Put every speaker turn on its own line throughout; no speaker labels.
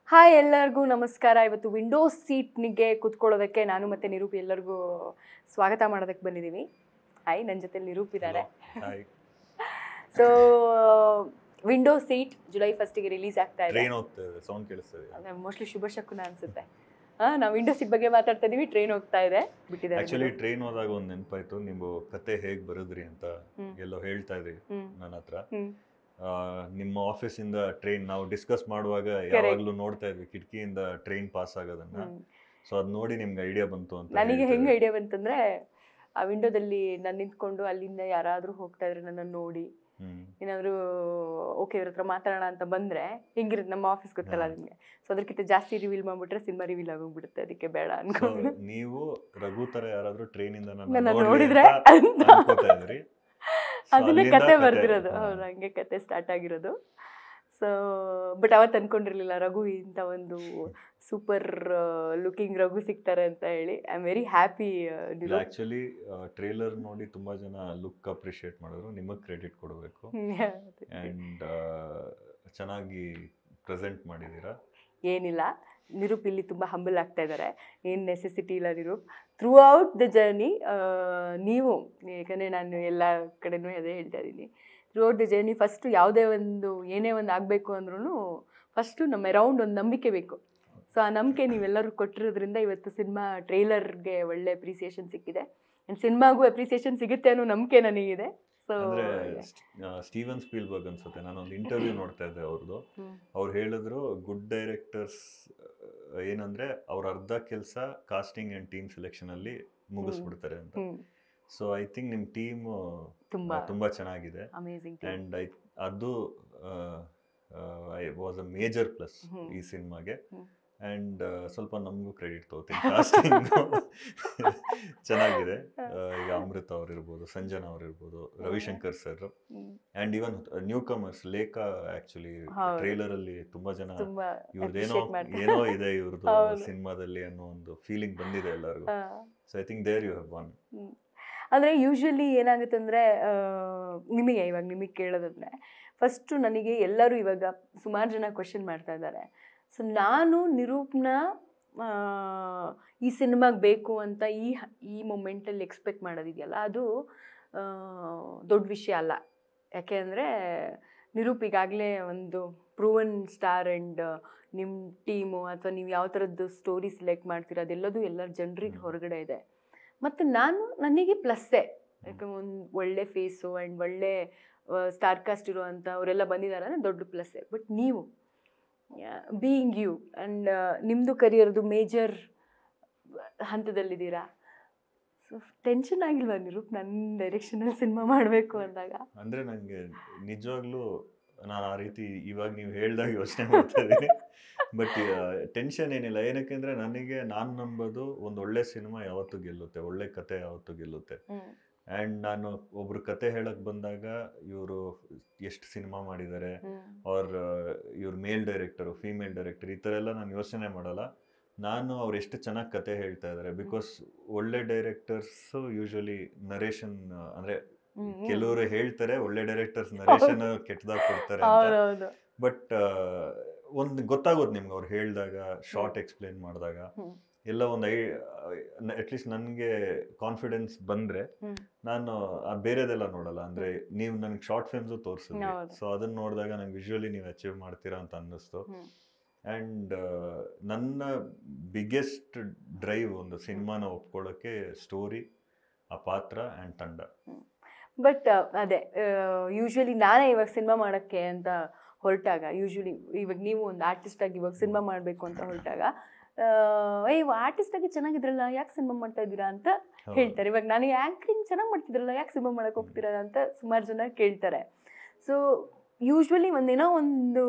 Hi ಎಲ್ಲರಿಗೂ ನಮಸ್ಕಾರ. ಇವತ್ತು ವಿಂಡೋಸ್ ಸೀಟ್ನಿಗೆ ಕೂತ್ಕೊಳ್ಳೋದಕ್ಕೆ ನಾನು ಮತ್ತು ನಿರೂಪ್ ಎಲ್ಲರಿಗೂ ಸ್ವಾಗತ ಮಾಡೋದಕ್ಕೆ ಬಂದಿದ್ದೀವಿ. ಹಾಯ್, ನನ್ನ ಜೊತೆ ನಿರೂಪ್ ಇದ್ದಾರೆ. ಸೊ ವಿಂಡೋಸ್ ಸೀಟ್ ಜುಲೈ 1ಗೆ ರಿಲೀಸ್ ಆಗ್ತಾ ಇದೆ. ಮೋಸ್ಟ್ಲಿ ಶುಭ ಶಕುನ ಅನ್ಸುತ್ತೆ. ನಾವು ವಿಂಡೋಸ್ ಸೀಟ್ ಬಗ್ಗೆ ಮಾತಾಡ್ತಾ ಇದೀವಿ, ಟ್ರೈನ್ ಹೋಗ್ತಾ ಇದೆ.
ಆಕ್ಚುಲಿ ಟ್ರೈನ್ ಹೋದಾಗ ಒಂದು ನೆನಪಾಯ್ತು, ನೀವು ಕತೆ ಹೇಗ್ ಬರೋದ್ರಿ ಅಂತ ಎಲ್ಲೋ ಹೇಳ್ತಾ ಇದ್ರಿ ನನ್ನ ಹತ್ರ. ನಿಮ್ಮ ಆಫೀಸಿಂದ ಟ್ರೈನ್ ನಾವು ಡಿಸ್ಕಸ್ ಮಾಡುವಾಗ ಯಾವಾಗ್ಲೂ ನೋಡ್ತಾ ಇದ್ವಿ ಕಿಟಕಿಯಿಂದ ಟ್ರೈನ್ ಪಾಸ್ ಆಗೋದನ್ನ. ಸೊ ಅದ್ ನೋಡಿ ನಿಮ್ಗೆ ಐಡಿಯಾ ಬಂತು ಅಂತ.
ನನಗೆ ಹೆಂಗ್ ಐಡಿಯಾ ಬಂತಂದ್ರೆ, ಆ ವಿಂಡೋದಲ್ಲಿ ನಾನು ನಿಂತ್ಕೊಂಡು ಅಲ್ಲಿಂದ ಯಾರಾದ್ರೂ ಹೋಗ್ತಾ ಇದ್ರೆ ನನ್ನ ನೋಡಿ ಏನಾದ್ರು ಓಕೆ ಇವ್ರ ಹತ್ರ ಮಾತಾಡೋಣ ಅಂತ ಬಂದ್ರೆ ಹೆಂಗಿರುತ್ತೆ ನಮ್ಮ ಆಫೀಸ್, ಗೊತ್ತಲ್ಲ ನಿಮ್ಗೆ. ಸೊ ಅದಕ್ಕಿಂತ ಜಾಸ್ತಿ ರಿವೀಲ್ ಮಾಡ್ಬಿಟ್ರೆ ಸಿನಿಮಾ ರಿವೀಲ್ ಆಗೋಗ್ಬಿಡುತ್ತೆ, ಅದಕ್ಕೆ ಬೇಡ ಅನ್ಕೊಂಡು.
ನೀವು ರಘು ತರ ಯಾರಾದ್ರೂ ಟ್ರೈನ್ ಇಂದ
ನೋಡಿದ್ರೆ
ಅನ್ಕೋತಾ
ಅದನ್ನೇ ಕತೆ ಬರ್ದಿರೋದು. ಹೌದು, ಹಂಗೆ ಕತೆ ಸ್ಟಾರ್ಟ್ ಆಗಿರೋದು. ಸೊ ಬಟ್ ಅವತ್ತು ಅನ್ಕೊಂಡಿರ್ಲಿಲ್ಲ ರಘು ಇಂಥ ಒಂದು ಸೂಪರ್ ಲುಕಿಂಗ್ ರಘು ಸಿಗ್ತಾರೆ ಅಂತ ಹೇಳಿ. I am very happy.
Actually trailer ನೋಡಿ ತುಂಬಾ ಜನ ಲುಕ್ ಅಪ್ರಿಶಿಯೇಟ್ ಮಾಡಿದ್ರು, ನಿಮಗೆ ಕ್ರೆಡಿಟ್ ಕೊಡಬೇಕು. ಅಂಡ್ ಚೆನ್ನಾಗಿ ಪ್ರೆಸೆಂಟ್ ಮಾಡಿದ್ದೀರಾ.
ಏನಿಲ್ಲ, ನಿರೂಪ್ ಇಲ್ಲಿ ತುಂಬ ಹಂಬಲ್ ಆಗ್ತಾ ಇದ್ದಾರೆ. ಏನು ನೆಸೆಸಿಟಿ ಇಲ್ಲ Nirup. Throughout the journey ನೀವು, ಯಾಕಂದರೆ ನಾನು ಎಲ್ಲ ಕಡೆನೂ ಅದೇ ಹೇಳ್ತಾ ಇದ್ದೀನಿ, throughout the journey first ಯಾವುದೇ ಒಂದು ಏನೇ ಒಂದು ಆಗಬೇಕು ಅಂದ್ರೂ ಫಸ್ಟು ನಮ್ಮ ಅರೌಂಡ್ ಒಂದು ನಂಬಿಕೆ ಬೇಕು. ಸೊ ಆ ನಂಬಿಕೆ ನೀವೆಲ್ಲರೂ ಕೊಟ್ಟಿರೋದ್ರಿಂದ ಇವತ್ತು ಸಿನಿಮಾ ಟ್ರೈಲರ್ಗೆ ಒಳ್ಳೆ ಅಪ್ರಿಸಿಯೇಷನ್ ಸಿಕ್ಕಿದೆ. ಆ್ಯಂಡ್ ಸಿನಿಮಾಗೂ ಅಪ್ರಿಸಿಯೇಷನ್ ಸಿಗುತ್ತೆ ಅನ್ನೋ ನಂಬಿಕೆ ನನಗಿದೆ.
ಅಂದ್ರೆ ಸ್ಟೀವನ್ ಸ್ಪೀಲ್ಬರ್ಗ್ ಅನ್ಸುತ್ತೆ, ನಾನೊಂದು ಇಂಟರ್ವ್ಯೂ ನೋಡ್ತಾ ಇದ್ದೆ ಅವ್ರದ್ದು. ಅವ್ರು ಹೇಳಿದ್ರು ಗುಡ್ ಡೈರೆಕ್ಟರ್ಸ್ ಏನಂದ್ರೆ ಅವ್ರ ಅರ್ಧ ಕೆಲಸ ಕಾಸ್ಟಿಂಗ್ ಅಂಡ್ ಟೀಮ್ ಸೆಲೆಕ್ಷನ್ ಅಲ್ಲಿ ಮುಗಿಸ್ಬಿಡ್ತಾರೆ ಅಂತ. ಸೊ ಐ ಥಿಂಕ್ ನಿಮ್ ಟೀಮ್ ತುಂಬಾ ಚೆನ್ನಾಗಿದೆ. ಅಂಡ್ ಅದು ವಾಸ್ ಅ ಮೇಜರ್ ಪ್ಲಸ್ ಈ ಸಿನಿಮಾಗೆ. ಅಂಡ್ ಸ್ವಲ್ಪ ನಮಗೂ ಕ್ರೆಡಿಟ್ ತಗೋತೀನಿ, ಕಾಸ್ಟಿಂಗ್ ಚೆನ್ನಾಗಿದೆ. ಈಗ ಅಮೃತ ಅವ್ರಿರ್ಬೋದು, ಸಂಜನಾ ಅವ್ರಿರ್ಬೋದು, Ravishankar sir, and even newcomers Lekha. Actually trailer ಅಲ್ಲಿ ತುಂಬಾ ಜನ ಇವ್ರದ್ದೇನೋ ಏನೋ ಇದೆ ಇವ್ರದ್ದು ಸಿನಿಮಾದಲ್ಲಿ ಅನ್ನೋ ಒಂದು ಫೀಲಿಂಗ್ ಬಂದಿದೆ ಎಲ್ಲರಿಗೂ. So I think there you have one.
ಅಂದರೆ ಯೂಶ್ವಲಿ ಏನಾಗುತ್ತೆ ಅಂದರೆ, ನಿಮಗೆ ಕೇಳೋದಂದರೆ ಫಸ್ಟು ನನಗೆ ಎಲ್ಲರೂ ಇವಾಗ ಸುಮಾರು ಜನ ಕ್ವಶನ್ ಮಾಡ್ತಾ ಇದ್ದಾರೆ. ಸೊ ನಾನು ನಿರೂಪ್ನ ಈ ಸಿನಿಮಾಗೆ ಬೇಕು ಅಂತ ಈ ಮೊಮೆಂಟಲ್ಲಿ ಎಕ್ಸ್ಪೆಕ್ಟ್ ಮಾಡೋದಿದೆಯಲ್ಲ, ಅದು ದೊಡ್ಡ ವಿಷಯ ಅಲ್ಲ. ಯಾಕೆ ಅಂದರೆ ನಿರೂಪ್ ಈಗಾಗಲೇ ಒಂದು ಪ್ರೂವನ್ ಸ್ಟಾರ್. ಆ್ಯಂಡ್ ನಿಮ್ಮ ಟೀಮು ಅಥವಾ ನೀವು ಯಾವ ಥರದ್ದು ಸ್ಟೋರಿ ಸೆಲೆಕ್ಟ್ ಮಾಡ್ತೀರ ಅದೆಲ್ಲದೂ ಎಲ್ಲರ ಜನರಿಗೆ ಹೊರಗಡೆ ಇದೆ. ಮತ್ತು ನನಗೆ ಪ್ಲಸ್ಸೇ, ಯಾಕೆ ಒಂದು ಒಳ್ಳೆ ಫೇಸು ಆ್ಯಂಡ್ ಒಳ್ಳೆ ಸ್ಟಾರ್ ಕಾಸ್ಟ್ ಇರೋವಂಥ ಅವರೆಲ್ಲ ಬಂದಿದ್ದಾರೆ ಅಂದರೆ ದೊಡ್ಡ ಪ್ಲಸ್ಸೇ. ಬಟ್ ನೀವು ಬೀಯಿಂಗ್ ಯು ಆ್ಯಂಡ್ ನಿಮ್ಮದು ಕರಿಯರ್ದು ಮೇಜರ್ ಹಂತದಲ್ಲಿದ್ದೀರಾ. ಸೊ ಟೆನ್ಷನ್ ಆಗಿಲ್ವಾ ನಿರೂಪ್ ನನ್ನ ಡೈರೆಕ್ಷನಲ್ಲಿ ಸಿನಿಮಾ ಮಾಡಬೇಕು ಅಂದಾಗ?
ಅಂದರೆ ನನಗೆ ನಿಜವಾಗ್ಲೂ ನಾನು ಆ ರೀತಿ ಇವಾಗ ನೀವು ಹೇಳ್ದಾಗ ಯೋಚನೆ ಮಾಡ್ತಾ ಇದ್ದೀನಿ. ಬಟ್ ಟೆನ್ಷನ್ ಏನಿಲ್ಲ. ಏನಕ್ಕೆ ಅಂದರೆ ನಾನು ನಂಬೋದು ಒಂದು ಒಳ್ಳೆ ಸಿನಿಮಾ ಯಾವತ್ತೂ ಗೆಲ್ಲುತ್ತೆ, ಒಳ್ಳೆ ಕತೆ ಯಾವತ್ತೂ ಗೆಲ್ಲುತ್ತೆ. ಆ್ಯಂಡ್ ನಾನು ಒಬ್ರು ಕತೆ ಹೇಳಕ್ ಬಂದಾಗ ಇವರು ಎಷ್ಟು ಸಿನಿಮಾ ಮಾಡಿದ್ದಾರೆ, ಅವ್ರ ಇವ್ರ ಮೇಲ್ ಡೈರೆಕ್ಟರು, ಫೀಮೇಲ್ ಡೈರೆಕ್ಟರ್, ಈ ಥರ ಎಲ್ಲ ನಾನು ಯೋಚನೆ ಮಾಡಲ್ಲ. ನಾನು ಅವ್ರು ಎಷ್ಟು ಚೆನ್ನಾಗಿ ಕತೆ ಹೇಳ್ತಾ ಇದ್ದಾರೆ. ಬಿಕಾಸ್ ಒಳ್ಳೆ ಡೈರೆಕ್ಟರ್ಸು ಯೂಶ್ವಲಿ ನರೇಷನ್, ಅಂದರೆ ಕೆಲವರು ಹೇಳ್ತಾರೆ ಒಳ್ಳೆ ಡೈರೆಕ್ಟರ್ಸ್ ನರೇಷನ್ ಕೆಟ್ಟದಾಗ ಕೊಡ್ತಾರೆ ಅಂತ. ಬಟ್ ಒಂದು ಗೊತ್ತಾಗೋದು ನಿಮ್ಗೆ ಅವ್ರು ಹೇಳಿದಾಗ, ಶಾರ್ಟ್ ಎಕ್ಸ್ಪ್ಲೇನ್ ಮಾಡಿದಾಗ ಎಲ್ಲ ಒಂದು ಅಟ್ಲೀಸ್ಟ್ ನನಗೆ ಕಾನ್ಫಿಡೆನ್ಸ್ ಬಂದರೆ ನಾನು ಬೇರೆದೆಲ್ಲ ನೋಡಲ್ಲ. ಅಂದರೆ ನೀವು ನನಗೆ ಶಾರ್ಟ್ ಫಿಲ್ಮ್ಸು ತೋರಿಸಿದ್ರಿ. ಸೊ ಅದನ್ನು ನೋಡಿದಾಗ ನಂಗೆ ವಿಜುವಲಿ ನೀವು ಅಚೀವ್ ಮಾಡ್ತೀರಾ ಅಂತ ಅನ್ನಿಸ್ತು. ಆ್ಯಂಡ್ ನನ್ನ ಬಿಗ್ಗೆಸ್ಟ್ ಡ್ರೈವ್ ಒಂದು ಸಿನಿಮಾನ ಒಪ್ಕೊಳ್ಳೋಕ್ಕೆ ಸ್ಟೋರಿ, ಆ ಪಾತ್ರ ಆ್ಯಂಡ್ ತಂಡ.
ಬಟ್ ಅದೇ ಯೂಶ್ವಲಿ ನಾನೇ ಇವಾಗ ಸಿನಿಮಾ ಮಾಡೋಕ್ಕೆ ಅಂತ ಹೊರಟಾಗ, ಯೂಶ್ವಲಿ ಇವಾಗ ನೀವು ಒಂದು ಆರ್ಟಿಸ್ಟಾಗಿ ಇವಾಗ ಸಿನಿಮಾ ಮಾಡಬೇಕು ಅಂತ ಹೊರಟಾಗ, ಆರ್ಟಿಸ್ಟ್ ಆಗಿ ಚೆನ್ನಾಗಿದ್ರಲ್ಲ ಯಾಕೆ ಸಿನಿಮಾ ಮಾಡ್ತಾ ಇದ್ದೀರಾ ಅಂತ ಹೇಳ್ತಾರೆ. ಇವಾಗ ನನಗೆ ಆ್ಯಂಕರಿಂಗ್ ಚೆನ್ನಾಗಿ ಮಾಡ್ತಿದ್ರಲ್ಲ ಯಾಕೆ ಸಿನಿಮಾ ಮಾಡೋಕೆ ಹೋಗ್ತೀರಾ ಅಂತ ಸುಮಾರು ಜನ ಕೇಳ್ತಾರೆ. ಸೊ ಯೂಶ್ವಲಿ ಒಂದೇನೋ ಒಂದು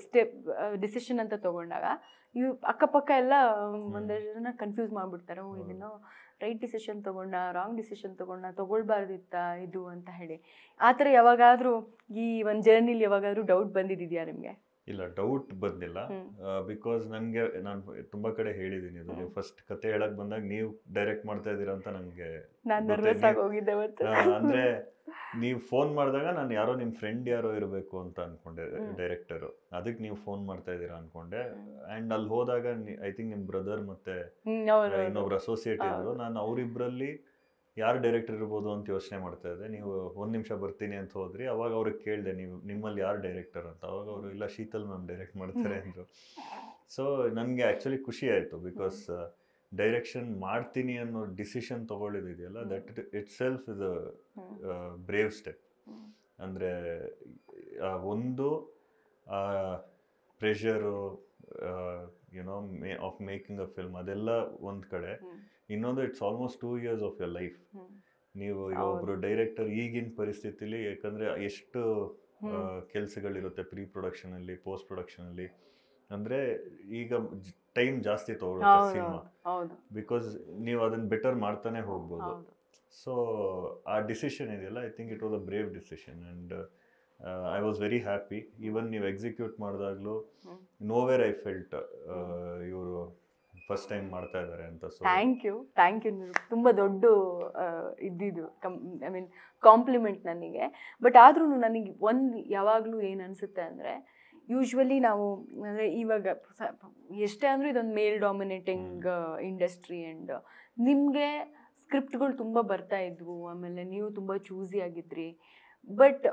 ಡಿಸಿಷನ್ ಅಂತ ತೊಗೊಂಡಾಗ ಅಕ್ಕಪಕ್ಕ ಎಲ್ಲ ಒಂದಷ್ಟು ಜನ ಕನ್ಫ್ಯೂಸ್ ಮಾಡಿಬಿಡ್ತಾರೆ. ಇದನ್ನೋ ರೈಟ್ ಡಿಸಿಷನ್ ತೊಗೊಂಡ, ರಾಂಗ್ ಡಿಸಿಷನ್ ತೊಗೊಳ್ಬಾರ್ದಿತ್ತ ಇದು ಅಂತ ಹೇಳಿ. ಆ ಥರ ಯಾವಾಗಾದರೂ ಈ ಒಂದು ಜರ್ನಿಲಿ ಯಾವಾಗಾದರೂ ಡೌಟ್ ಬಂದಿದೆಯಾ ನಿಮಗೆ?
ಇಲ್ಲ, ಡೌಟ್ ಬಂದಿಲ್ಲ. ಬಿಕಾಸ್ ನಾನು ತುಂಬಾ ಕಡೆ ಹೇಳಿದ್ದೀನಿ, ಅದು ನೀವು ಫಸ್ಟ್ ಕತೆ ಹೇಳಕ್ ಬಂದಾಗ ನೀವು ಡೈರೆಕ್ಟ್ ಮಾಡ್ತಾ ಇದ್ದೀರಾ ಅಂತ ನನಗೆ
ನರ್ವಸ್ ಆಗಿ ಹೋಗಿದ್ದೆ.
ಅಂದ್ರೆ ನೀವು ಫೋನ್ ಮಾಡಿದಾಗ ನಾನು ಯಾರೋ ನಿಮ್ಮ ಫ್ರೆಂಡ್ ಯಾರೋ ಇರಬೇಕು ಅಂತ ಅನ್ಕೊಂಡೆ, ಡೈರೆಕ್ಟರು. ಅದಕ್ಕೆ ನೀವು ಫೋನ್ ಮಾಡ್ತಾ ಇದ್ದೀರಾ ಅನ್ಕೊಂಡೆ. ಆ್ಯಂಡ್ ಅಲ್ಲಿ ಹೋದಾಗ ಐ ಥಿಂಕ್ ನಿಮ್ಮ ಬ್ರದರ್ ಮತ್ತೆ ಇನ್ನೊಬ್ರು ಅಸೋಸಿಯೇಟ್ ಇದ್ರು. ನಾನು ಅವರಿಬ್ಬರಲ್ಲಿ ಯಾರು ಡೈರೆಕ್ಟರ್ ಇರ್ಬೋದು ಅಂತ ಯೋಚನೆ ಮಾಡ್ತಾ ಇದ್ದೆ. ನೀವು 1 ನಿಮಿಷ ಬರ್ತೀನಿ ಅಂತ ಹೋದ್ರಿ. ಅವಾಗ ಅವ್ರಿಗೆ ಕೇಳಿದೆ, ನಿಮ್ಮಲ್ಲಿ ಯಾರು ಡೈರೆಕ್ಟರ್ ಅಂತ. ಅವಾಗ ಅವರು ಇಲ್ಲ, ಶೀತಲ್ ಮ್ಯಾಮ್ ಡೈರೆಕ್ಟ್ ಮಾಡ್ತಾರೆ ಅಂದರು. ಸೊ ನನಗೆ ಆ್ಯಕ್ಚುಲಿ ಖುಷಿ ಆಯಿತು, ಬಿಕಾಸ್ ಡೈರೆಕ್ಷನ್ ಮಾಡ್ತೀನಿ ಅನ್ನೋ ಡಿಸಿಷನ್ ತೊಗೊಳ್ಳೋದಿದೆಯಲ್ಲ, that itself is a brave step. ಅಂದರೆ ಒಂದು pressure you know of making a film, ಅದೆಲ್ಲ ಒಂದು ಕಡೆ. ಇನ್ನೊಂದು, it's almost 2 years of your life. ನೀವು ಈಗ ಒಬ್ಬರು ಡೈರೆಕ್ಟರ್ ಈಗಿನ ಪರಿಸ್ಥಿತಿಲಿ, ಯಾಕಂದರೆ ಎಷ್ಟು ಕೆಲಸಗಳಿರುತ್ತೆ ಪ್ರೀ ಪ್ರೊಡಕ್ಷನಲ್ಲಿ, ಪೋಸ್ಟ್ ಪ್ರೊಡಕ್ಷನಲ್ಲಿ. ಅಂದರೆ ಈಗ ಟೈಮ್ ಜಾಸ್ತಿ ತಗೊಳುತ್ತೆ ಸಿನಿಮಾ, ಬಿಕಾಸ್ ನೀವು ಅದನ್ನು ಬೆಟರ್ ಮಾಡ್ತಾನೆ ಹೋಗ್ಬೋದು. ಸೊ ಆ ಡಿಸಿಷನ್ ಇದೆಯಲ್ಲ, I think it was a brave decision. And I was very happy. Even ನೀವು ಎಕ್ಸಿಕ್ಯೂಟ್ ಮಾಡಿದಾಗಲೂ ನೋವೇರ್ ಐ ಫೆಲ್ಟ್ ಇವರು ಫಸ್ಟ್ ಟೈಮ್ ಮಾಡ್ತಾ ಇದ್ದಾರೆ ಅಂತ. ಸೊ
ಥ್ಯಾಂಕ್ ಯು ತುಂಬ ದೊಡ್ಡ ಇದ್ದಿದ್ದು ಐ ಮೀನ್ ಕಾಂಪ್ಲಿಮೆಂಟ್ ನನಗೆ. ಬಟ್ ಆದ್ರೂ ನನಗೆ ಒಂದು ಯಾವಾಗಲೂ ಏನು ಅನಿಸುತ್ತೆ ಅಂದರೆ, ಯೂಶ್ವಲಿ ನಾವು ಅಂದರೆ ಇವಾಗ ಎಷ್ಟೇ ಅಂದರೂ ಇದೊಂದು ಮೇಲ್ ಡಾಮಿನೇಟಿಂಗ್ ಇಂಡಸ್ಟ್ರಿ. ಆ್ಯಂಡ್ ನಿಮಗೆ ಸ್ಕ್ರಿಪ್ಟ್ಗಳು ತುಂಬ ಬರ್ತಾ ಇದ್ವು, ಆಮೇಲೆ ನೀವು ತುಂಬ ಚೂಸಿ ಆಗಿದ್ರಿ. ಬಟ್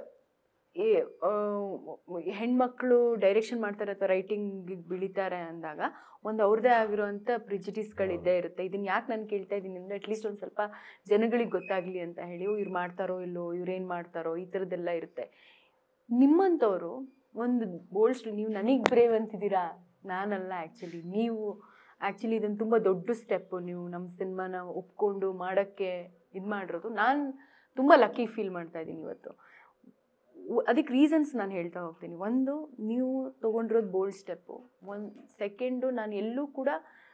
ಹೆಣ್ಮಕ್ಳು ಡೈರೆಕ್ಷನ್ ಮಾಡ್ತಾರೆ ಅಥವಾ ರೈಟಿಂಗಿಗೆ ಬೆಳಿತಾರೆ ಅಂದಾಗ ಒಂದು ಅವ್ರದ್ದೇ ಆಗಿರೋಂಥ ಪ್ರಿಜಿಡಿಸ್ಗಳಿದ್ದೇ ಇರುತ್ತೆ. ಇದನ್ನು ಯಾಕೆ ನಾನು ಕೇಳ್ತಾ ಇದ್ದೀನಿ ಅಂದರೆ, ಅಟ್ಲೀಸ್ಟ್ ಒಂದು ಸ್ವಲ್ಪ ಜನಗಳಿಗೆ ಗೊತ್ತಾಗಲಿ ಅಂತ ಹೇಳಿ, ಇವ್ರು ಮಾಡ್ತಾರೋ ಇಲ್ಲೋ, ಇವ್ರೇನು ಮಾಡ್ತಾರೋ, ಈ ಥರದ್ದೆಲ್ಲ ಇರುತ್ತೆ. ನಿಮ್ಮಂಥವ್ರು ಒಂದು ಬೋಲ್ಡ್, ನೀವು ನನಗೆ ಬ್ರೇವ್ ಅಂತಿದ್ದೀರಾ, ನಾನಲ್ಲ ಆ್ಯಕ್ಚುಲಿ. ನೀವು ಆ್ಯಕ್ಚುಲಿ ಇದನ್ನು ತುಂಬ ದೊಡ್ಡ ಸ್ಟೆಪ್ಪು. ನೀವು ನಮ್ಮ ಸಿನಿಮಾನ ಒಪ್ಕೊಂಡು ಮಾಡೋಕ್ಕೆ ಇದು ಮಾಡಿರೋದು ನಾನು ತುಂಬ ಲಕ್ಕಿ ಫೀಲ್ ಮಾಡ್ತಾ ಇದ್ದೀನಿ ಇವತ್ತು. ಅದಕ್ಕೆ ರೀಸನ್ಸ್ ನಾನು ಹೇಳ್ತಾ ಹೋಗ್ತೀನಿ. ಒಂದು, ನೀವು ತೊಗೊಂಡಿರೋದು ಬೋಲ್ಡ್ ಸ್ಟೆಪ್ಪು. ಸೆಕೆಂಡು, ನಾನು ಎಲ್ಲೂ ಕೂಡ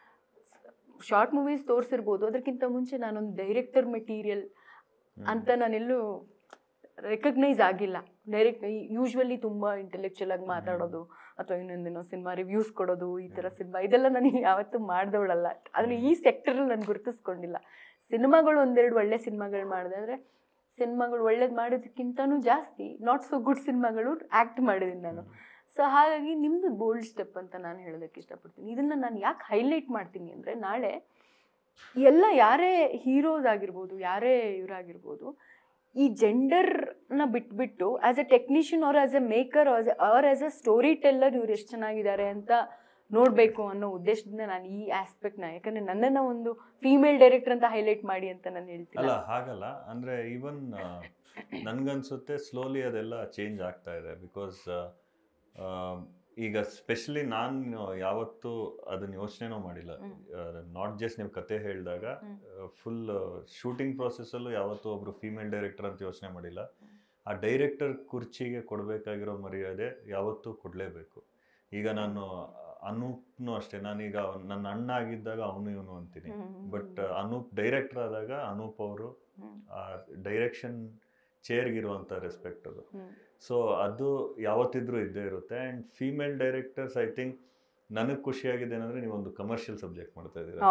ಶಾರ್ಟ್ ಮೂವೀಸ್ ತೋರಿಸಿರ್ಬೋದು, ಅದಕ್ಕಿಂತ ಮುಂಚೆ ನಾನೊಂದು ಡೈರೆಕ್ಟರ್ ಮೆಟೀರಿಯಲ್ ಅಂತ ನಾನೆಲ್ಲೂ ರೆಕಗ್ನೈಸ್ ಆಗಿಲ್ಲ. ಯೂಶ್ವಲಿ ತುಂಬ ಇಂಟೆಲೆಕ್ಚುಯಲ್ ಆಗಿ ಮಾತಾಡೋದು ಅಥವಾ ಇನ್ನೊಂದೇನೋ ಸಿನಿಮಾ ರಿವ್ಯೂಸ್ ಕೊಡೋದು, ಈ ಥರ ಸಿನಿಮಾ ಇದೆಲ್ಲ ನನಗೆ ಯಾವತ್ತೂ ಮಾಡಿದವಳಲ್ಲ. ಅದನ್ನು ಈ ಸೆಕ್ಟರಲ್ಲಿ ನಾನು ಗುರುತಿಸ್ಕೊಂಡಿಲ್ಲ. ಸಿನಿಮಾಗಳು ಒಂದೆರಡು ಒಳ್ಳೆ ಸಿನಿಮಾಗಳು ಮಾಡಿದೆ ಅಂದರೆ, ಸಿನಿಮಾಗಳು ಒಳ್ಳೇದು ಮಾಡೋದಕ್ಕಿಂತನೂ ಜಾಸ್ತಿ ನಾಟ್ ಸೊ ಗುಡ್ ಸಿನಿಮಾಗಳು ಆ್ಯಕ್ಟ್ ಮಾಡಿದ್ದೀನಿ ನಾನು. ಸೊ ಹಾಗಾಗಿ ನಿಮ್ಮದು ಬೋಲ್ಡ್ ಸ್ಟೆಪ್ ಅಂತ ನಾನು ಹೇಳೋದಕ್ಕೆ ಇಷ್ಟಪಡ್ತೀನಿ. ಇದನ್ನು ನಾನು ಯಾಕೆ ಹೈಲೈಟ್ ಮಾಡ್ತೀನಿ ಅಂದರೆ, ನಾಳೆ ಎಲ್ಲ ಯಾರೇ ಹೀರೋಸ್ ಆಗಿರ್ಬೋದು, ಯಾರೇ ಇವರಾಗಿರ್ಬೋದು, ಈ ಜೆಂಡರ್ನ ಬಿಟ್ಬಿಟ್ಟು as a technician or as a maker or as a storyteller ಇವ್ರು ಎಷ್ಟು ಚೆನ್ನಾಗಿದ್ದಾರೆ ಅಂತ ನೋಡಬೇಕು ಅನ್ನೋ ಉದ್ದೇಶದಿಂದ ನಾನು ಈ ಆಸ್ಪೆಕ್ಟ್ನ, ಯಾಕಂದರೆ ನನ್ನನ್ನು ಒಂದು ಫೀಮೇಲ್ ಡೈರೆಕ್ಟರ್ ಅಂತ ಹೈಲೈಟ್ ಮಾಡಿ ಅಂತ ನಾನು ಹೇಳ್ತೀನಿ.
ಅಲ್ಲ, ಹಾಗಲ್ಲ. ಅಂದರೆ ಈವನ್ ನನಗನ್ಸುತ್ತೆ ಸ್ಲೋಲಿ ಅದೆಲ್ಲ ಚೇಂಜ್ ಆಗ್ತಾ ಇದೆ. ಬಿಕಾಸ್ ಈಗ ಸ್ಪೆಷಲಿ ನಾನು ಯಾವತ್ತೂ ಅದನ್ನ ಯೋಚನೆನೂ ಮಾಡಿಲ್ಲ. ನಾಟ್ ಜಸ್ಟ್ ನೀವು ಕತೆ ಹೇಳಿದಾಗ, ಫುಲ್ ಶೂಟಿಂಗ್ ಪ್ರಾಸೆಸ್ಸಲ್ಲೂ ಯಾವತ್ತೂ ಒಬ್ಬರು ಫೀಮೇಲ್ ಡೈರೆಕ್ಟರ್ ಅಂತ ಯೋಚನೆ ಮಾಡಿಲ್ಲ. ಆ ಡೈರೆಕ್ಟರ್ ಕುರ್ಚಿಗೆ ಕೊಡಬೇಕಾಗಿರೋ ಮರ್ಯಾದೆ ಯಾವತ್ತೂ ಕೊಡಲೇಬೇಕು. ಈಗ ನಾನು ಅನೂಪ್ನು ಅಷ್ಟೇ, ನಾನೀಗ ನನ್ನ ಅಣ್ಣ ಆಗಿದ್ದಾಗ ಅವನು ಇವನು ಅಂತೀನಿ. ಬಟ್ ಅನೂಪ್ ಡೈರೆಕ್ಟರ್ ಆದಾಗ ಅನೂಪ್ ಅವರು ಆ ಡೈರೆಕ್ಷನ್ ಚೇರ್ಗಿರುವಂಥ ರೆಸ್ಪೆಕ್ಟ್ ಅದು. ಸೊ ಅದು ಯಾವತ್ತಿದ್ರೂ ಇದ್ದೇ ಇರುತ್ತೆ. And female directors, I think ನನಗೆ ಖುಷಿಯಾಗಿದೆ ಏನಂದರೆ, ನೀವೊಂದು ಕಮರ್ಷಿಯಲ್ ಸಬ್ಜೆಕ್ಟ್ ಮಾಡ್ತಾ ಇದ್ದೀರಾ,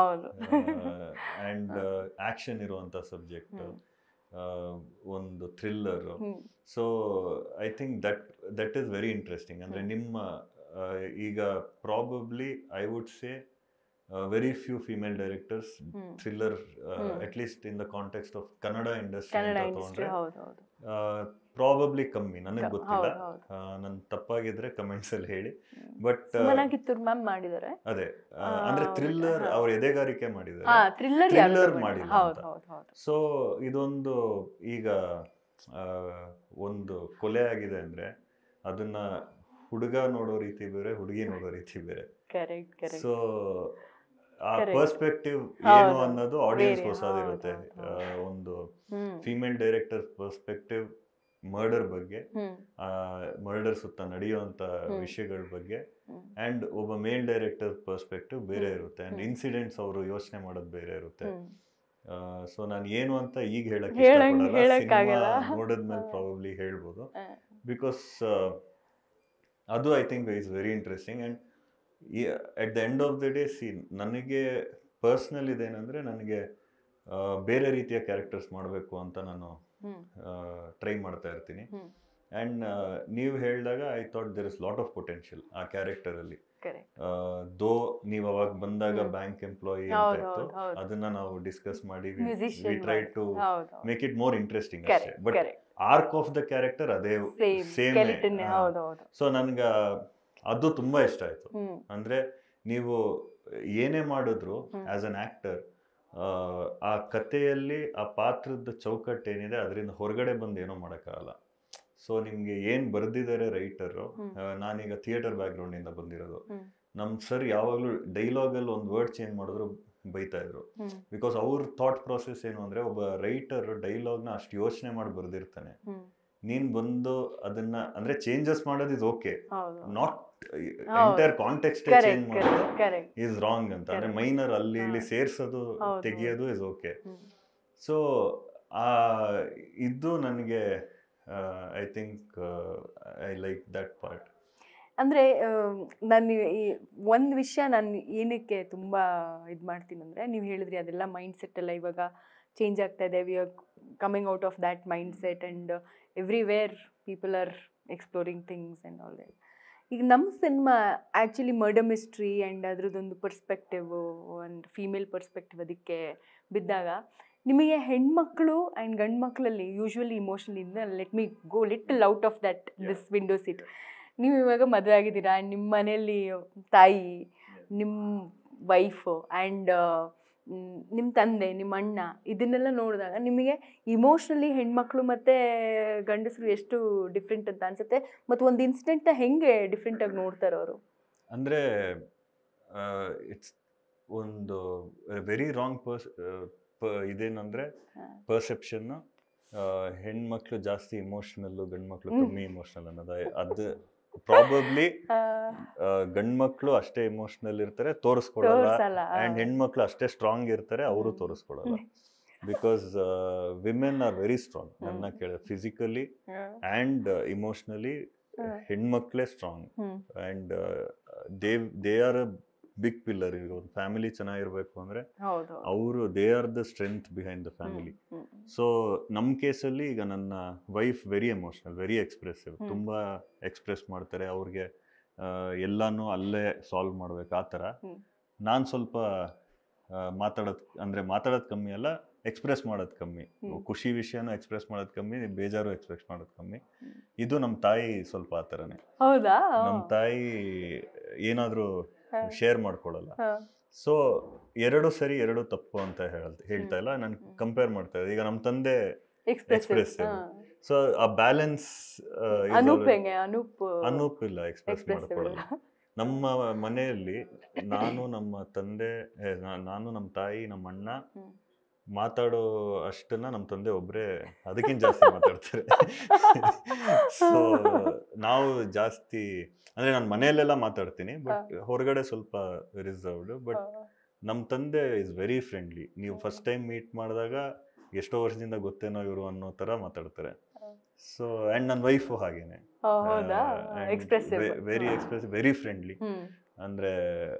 ಆ್ಯಂಡ್ ಆ್ಯಕ್ಷನ್ ಇರುವಂಥ ಸಬ್ಜೆಕ್ಟ್, ಒಂದು thriller. So I think that is very interesting. ಅಂದರೆ ನಿಮ್ಮ ಈಗ probably I would say very few female directors thriller, at least in the context of Kannada industry ಅಂತ ತಗೊಂಡ್ರೆ ಪ್ರಾಬಬ್ಲಿ ಕಮ್ಮಿ. ನನಗೆ ಗೊತ್ತಿಲ್ಲ, ನಾನು ತಪ್ಪಾಗಿದ್ರೆ ಕಮೆಂಟ್ಸ್ ಅಲ್ಲಿ ಹೇಳಿ. ಬಟ್
ಮ್ಯಾಮ್ ಮಾಡಿದ್ದಾರೆ,
ಅದೇ ಅಂದ್ರೆ ಥ್ರಿಲ್ಲರ್ ಅವ್ರ ಎದೆಗಾರಿಕೆ ಮಾಡಿದ್ದಾರೆ, ಥ್ರಿಲ್ಲರ್ ಮಾಡಿಲ್ಲ ಅಂತ. ಸೊ ಇದೊಂದು ಈಗ ಒಂದು ಕೊಲೆ ಆಗಿದೆ ಅಂದ್ರೆ ಅದನ್ನ ಹುಡುಗ ನೋಡೋ ರೀತಿ ಬೇರೆ, ಹುಡುಗಿ ನೋಡೋ ರೀತಿ ಬೇರೆ. ಸೊ ಆ ಪರ್ಸ್ಪೆಕ್ಟಿವ್ ಏನು ಅನ್ನೋದು ಆಡಿಯನ್ಸ್ ಹೊಸದಿರುತ್ತೆ. ಒಂದು ಫೀಮೇಲ್ ಡೈರೆಕ್ಟರ್ ಪರ್ಸ್ಪೆಕ್ಟಿವ್ ಮರ್ಡರ್ ಬಗ್ಗೆ, ಮರ್ಡರ್ ಸುತ್ತ ನಡೆಯುವಂತ ವಿಷಯಗಳ ಬಗ್ಗೆ, ಅಂಡ್ ಒಬ್ಬ ಮೇಲ್ ಡೈರೆಕ್ಟರ್ ಪರ್ಸ್ಪೆಕ್ಟಿವ್ ಬೇರೆ ಇರುತ್ತೆ. ಅಂಡ್ ಇನ್ಸಿಡೆಂಟ್ಸ್ ಅವರು ಯೋಚನೆ ಮಾಡೋದು ಬೇರೆ ಇರುತ್ತೆ. ಸೊ ನಾನು ಏನು ಅಂತ ಈಗ ಹೇಳಕ್ ಇಷ್ಟಪಡಲ್ಲ, ನೋಡಿದ್ಮೇಲೆ ಪ್ರಾಬಬ್ಲಿ ಹೇಳ್ಬೋದು. ಬಿಕಾಸ್ ಅದು I think is very interesting. And at the end of the day, ನನಗೆ ಪರ್ಸ್ನಲ್ ಇದೇನೆಂದರೆ, ನನಗೆ ಬೇರೆ ರೀತಿಯ ಕ್ಯಾರೆಕ್ಟರ್ಸ್ ಮಾಡಬೇಕು ಅಂತ ನಾನು ಟ್ರೈ ಮಾಡ್ತಾ ಇರ್ತೀನಿ. ಆ್ಯಂಡ್ ನೀವು ಹೇಳಿದಾಗ I thought there is lot of potential ಆ ಕ್ಯಾರೆಕ್ಟರಲ್ಲಿ. ದೋ ನೀವು ಅವಾಗ ಬಂದಾಗ ಬ್ಯಾಂಕ್ ಎಂಪ್ಲಾಯಿ ಅಂತ ಇತ್ತು, ಅದನ್ನ ನಾವು ಡಿಸ್ಕಸ್ ಮಾಡಿ we try to make it more interesting ಅಷ್ಟೇ. But arc of the character ಅದೇ ಸೇಮ್. ಸೊ ನನ್ಗೆ ಅದು ತುಂಬಾ ಇಷ್ಟ ಆಯ್ತು. ಅಂದ್ರೆ ನೀವು ಏನೇ ಮಾಡಿದ್ರು ಆಸ್ ಅನ್ ಆಕ್ಟರ್, ಆ ಕಥೆಯಲ್ಲಿ ಆ ಪಾತ್ರದ ಚೌಕಟ್ಟು ಏನಿದೆ ಅದರಿಂದ ಹೊರಗಡೆ ಬಂದು ಏನೋ ಮಾಡೋಕ್ಕಾಗಲ್ಲ. ಸೊ ನಿಮ್ಗೆ ಏನ್ ಬರ್ದಿದ್ದಾರೆ ರೈಟರು, ನಾನೀಗ ಥಿಯೇಟರ್ ಬ್ಯಾಕ್ ಗ್ರೌಂಡ್ ಇಂದ ಬಂದಿರೋದು, ನಮ್ ಸರ್ ಯಾವಾಗ್ಲೂ ಡೈಲಾಗ್ ಅಲ್ಲಿ ಒಂದು ವರ್ಡ್ ಚೇಂಜ್ ಮಾಡಿದ್ರು ಬೈತಾ ಇದ್ರು. ಬಿಕಾಸ್ ಅವ್ರ ಥಾಟ್ ಪ್ರಾಸೆಸ್ ಏನು ಅಂದ್ರೆ, ಒಬ್ಬ ರೈಟರ್ ಡೈಲಾಗ್ ನ ಅಷ್ಟು ಯೋಚನೆ ಮಾಡಿ ಬರ್ದಿರ್ತಾನೆ, ನೀನ್ ಬಂದು ಅದನ್ನ ಅಂದ್ರೆ ಚೇಂಜಸ್ ಮಾಡೋದು is okay, not entire context change ಮಾಡೋದು ಇಸ್ ರಾಂಗ್ ಅಂತ. ಅಂದ್ರೆ ಮೈನರ್ ಅಲ್ಲಿ ಇಲ್ಲಿ ಸೇರ್ಸೋದು ತೆಗಿಯೋದು ಇಸ್ ಓಕೆ. ಸೊ ಇದು ನನಗೆ I think I like that part.
ಅಂದರೆ ನಾನು ಒಂದು ವಿಷಯ ನಾನು ಏನಕ್ಕೆ ತುಂಬ ಇದು ಮಾಡ್ತೀನಿ ಅಂದರೆ, ನೀವು ಹೇಳಿದ್ರಿ ಅದೆಲ್ಲ ಮೈಂಡ್ ಸೆಟ್ ಎಲ್ಲ ಇವಾಗ ಚೇಂಜ್ ಆಗ್ತಾ ಇದೆ, we are coming out of that mindset and everywhere people are exploring things and all that. ಈಗ ನಮ್ಮ cinema actually murder mystery and ಅದ್ರದ್ದೊಂದು ಪರ್ಸ್ಪೆಕ್ಟಿವ್, ಒಂದು ಫೀಮೇಲ್ ಪರ್ಸ್ಪೆಕ್ಟಿವ್ ಅದಕ್ಕೆ ಬಿದ್ದಾಗ, ನಿಮಗೆ ಹೆಣ್ಮಕ್ಳು ಆ್ಯಂಡ್ ಗಂಡು ಮಕ್ಕಳಲ್ಲಿ ಯೂಶ್ವಲಿ ಇಮೋಷನಲಿಂದ let me go little out of that this window seat. ನೀವು ಇವಾಗ ಮದುವೆ ಆಗಿದ್ದೀರಾ, ನಿಮ್ಮ ಮನೆಯಲ್ಲಿ ತಾಯಿ, ನಿಮ್ಮ ವೈಫು ಆ್ಯಂಡ್ ನಿಮ್ಮ ತಂದೆ, ನಿಮ್ಮ ಅಣ್ಣ, ಇದನ್ನೆಲ್ಲ ನೋಡಿದಾಗ ನಿಮಗೆ ಇಮೋಷ್ನಲಿ ಹೆಣ್ಮಕ್ಳು ಮತ್ತು ಗಂಡಸರು ಎಷ್ಟು ಡಿಫ್ರೆಂಟ್ ಅಂತ ಅನಿಸುತ್ತೆ, ಮತ್ತು ಒಂದು ಇನ್ಸಿಡೆಂಟ್ನ ಹೆಂಗೆ ಡಿಫ್ರೆಂಟಾಗಿ ನೋಡ್ತಾರೆ ಅವರು?
ಅಂದರೆ ಇಟ್ಸ್ ಒಂದು ವೆರಿ ರಾಂಗ್ ಇದೇನಂದರೆ ಪರ್ಸೆಪ್ಷನ್ನು, ಹೆಣ್ಮಕ್ಳು ಜಾಸ್ತಿ ಇಮೋಷ್ನಲ್ಲು, ಗಂಡು ಮಕ್ಕಳು ಕಮ್ಮಿ ಇಮೋಷ್ನಲ್ ಅನ್ನೋದು. ಅದು ಪ್ರಾಬಬ್ಲಿ ಗಂಡ್ಮಕ್ಳು ಅಷ್ಟೇ ಇಮೋಷನಲ್ ಇರ್ತಾರೆ, ತೋರಿಸ್ಕೊಡಲ್ಲ, ಅಂಡ್ ಹೆಣ್ಮಕ್ಳು ಅಷ್ಟೇ ಸ್ಟ್ರಾಂಗ್ ಇರ್ತಾರೆ, ಅವರು ತೋರಿಸ್ಕೊಡಲ್ಲ. Because women are very strong. ನನ್ನ ಕೇಳಿದ್ರೆ ಫಿಸಿಕಲಿ ಅಂಡ್ ಇಮೋಷನಲಿ ಹೆಣ್ಮಕ್ಳೇ strong, and they are a big pillar. ಈಗ ಒಂದು ಫ್ಯಾಮಿಲಿ ಚೆನ್ನಾಗಿರ್ಬೇಕು ಅಂದ್ರೆ ಅವರು they are the strength behind the family. So ನಮ್ಮ ಕೇಸಲ್ಲಿ ಈಗ ನನ್ನ wife very emotional, very expressive, ತುಂಬಾ ಎಕ್ಸ್ಪ್ರೆಸ್ ಮಾಡ್ತಾರೆ. ಅವ್ರಿಗೆ ಎಲ್ಲಾನು ಅಲ್ಲೇ ಸಾಲ್ವ್ ಮಾಡ್ಬೇಕು ಆ ಥರ. ನಾನು ಸ್ವಲ್ಪ ಮಾತಾಡೋದು ಕಮ್ಮಿ ಅಲ್ಲ, ಎಕ್ಸ್ಪ್ರೆಸ್ ಮಾಡೋದು ಕಮ್ಮಿ. ಖುಷಿ ವಿಷಯನೂ ಎಕ್ಸ್ಪ್ರೆಸ್ ಮಾಡೋದು ಕಮ್ಮಿ, ಬೇಜಾರು ಎಕ್ಸ್ಪ್ರೆಸ್ ಮಾಡೋದು ಕಮ್ಮಿ. ಇದು ನಮ್ಮ ತಾಯಿ ಸ್ವಲ್ಪ ಆ ಥರನೇ. ನಮ್ಮ ತಾಯಿ ಏನಾದರೂ ಶೇರ್ ಮಾಡ್ಕೊಳಲ್ಲ. ಸೊ ಎರಡು ಸರಿ ಎರಡು ತಪ್ಪು ಅಂತ ಹೇಳ್ತಾ ಇಲ್ಲ, ನಾನು ಕಂಪೇರ್ ಮಾಡ್ತಾ ಇದ್ದೆ. ಈಗ ನಮ್ಮ ತಂದೆ ಎಕ್ಸ್ಪ್ರೆಸಿವ್, ಸೊ ಆ ಬ್ಯಾಲೆನ್ಸ್. ಅನೂಪ್ ಇಲ್ಲ, ಎಕ್ಸ್ಪ್ರೆಸ್ ಮಾಡ್ಕೊಳಲ್ಲ. ನಮ್ಮ ಮನೆಯಲ್ಲಿ ನಾನು, ನಮ್ಮ ತಂದೆ, ನಾನು, ನಮ್ಮ ತಾಯಿ, ನಮ್ಮ ಅಣ್ಣ ಮಾತಾಡೋ ಅಷ್ಟನ್ನ ನಮ್ಮ ತಂದೆ ಒಬ್ಬರೇ ಅದಕ್ಕಿಂತ ಜಾಸ್ತಿ ಮಾತಾಡ್ತಾರೆ. ಸೊ ನಾವು ಜಾಸ್ತಿ ಅಂದರೆ ನಾನು ಮನೆಯಲ್ಲೆಲ್ಲ ಮಾತಾಡ್ತೀನಿ, ಬಟ್ ಹೊರಗಡೆ ಸ್ವಲ್ಪ ರಿಸರ್ವ್ಡ್. ಬಟ್ ನಮ್ಮ ತಂದೆ ಇಸ್ ವೆರಿ ಫ್ರೆಂಡ್ಲಿ. ನೀವು ಫಸ್ಟ್ ಟೈಮ್ ಮೀಟ್ ಮಾಡಿದಾಗ ಎಷ್ಟೋ ವರ್ಷದಿಂದ ಗೊತ್ತೇನೋ ಇವರು ಅನ್ನೋ ಥರ ಮಾತಾಡ್ತಾರೆ. ಸೊ ಆ್ಯಂಡ್ ನನ್ನ ವೈಫು ಹಾಗೇನೆ, ವೆರಿ ಎಕ್ಸ್ಪ್ರೆಸಿವ್, ವೆರಿ ಫ್ರೆಂಡ್ಲಿ. ಅಂದರೆ